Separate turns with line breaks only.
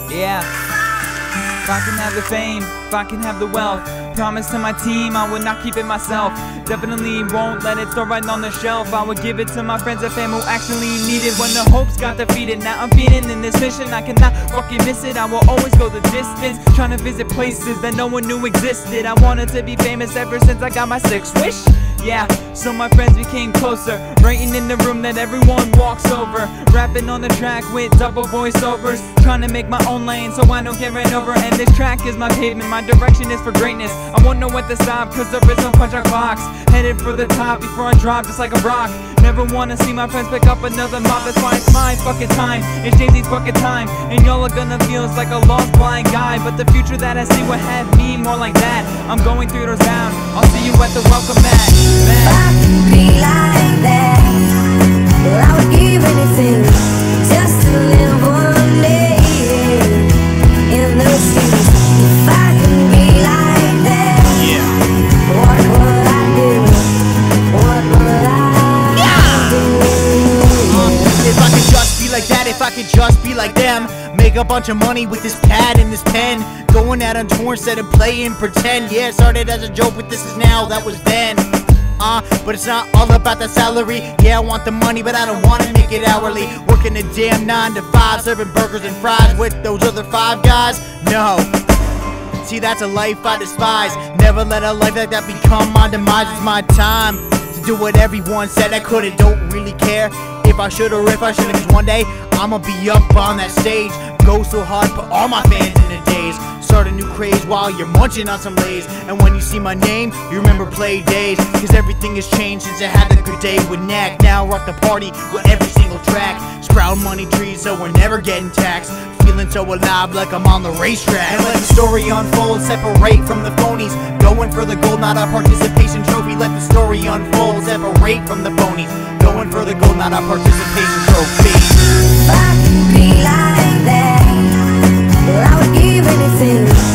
Yeah. If I can have the fame, if I can have the wealth, promise to my team I would not keep it myself. Definitely won't let it throw right on the shelf. I would give it to my friends and fam who actually need it. When the hopes got defeated, now I'm feeding in this mission. I cannot fucking miss it. I will always go the distance, trying to visit places that no one knew existed. I wanted to be famous ever since I got my sixth wish. Yeah, so my friends became closer, writing in the room that everyone walks over, rapping on the track with double voiceovers, trying to make my own lane so I don't get ran over. And this track is my pavement, my direction is for greatness. I won't know when to stop cause there is no punch on clocks. Headed for the top before I drop just like a rock. Never wanna see my friends pick up another mob. That's why it's my fucking time, it's Jay-Z's fucking time. And y'all are gonna feel it's like a lost blind guy, but the future that I see will have me more like that. I'm going through those down, I'll see you at the welcome mat.
If I could be like that, well, I would give anything just to live one day in the streets. If I could be like that, what would I do? What would I do?
If I could just be like that, if I could just be like them, make a bunch of money with this pad and this pen, going out on tour instead of playing pretend. Yeah, it started as a joke, but this is now, that was then. But it's not all about the salary. Yeah, I want the money, but I don't wanna make it hourly. Working a damn 9 to 5, serving burgers and fries with those other 5 guys? No. See, that's a life I despise. Never let a life like that become my demise. It's my time to do what everyone said I couldn't. Don't really care if I should or if I shouldn't, cause one day I'ma be up on that stage. Go so hard, put all my fans in a daze. Start a new craze while you're munching on some Lays. And when you see my name, you remember play days. Cause everything has changed since I had a good day with Knack. Now rock the party with every single track. Sprout money trees so we're never getting taxed. Feeling so alive like I'm on the racetrack. And let the story unfold, separate from the phonies. Going for the gold, not a participation trophy. Let the story unfold, separate from the phonies. Going for the gold, not a participation trophy.
If I could be like that, well, I would give anything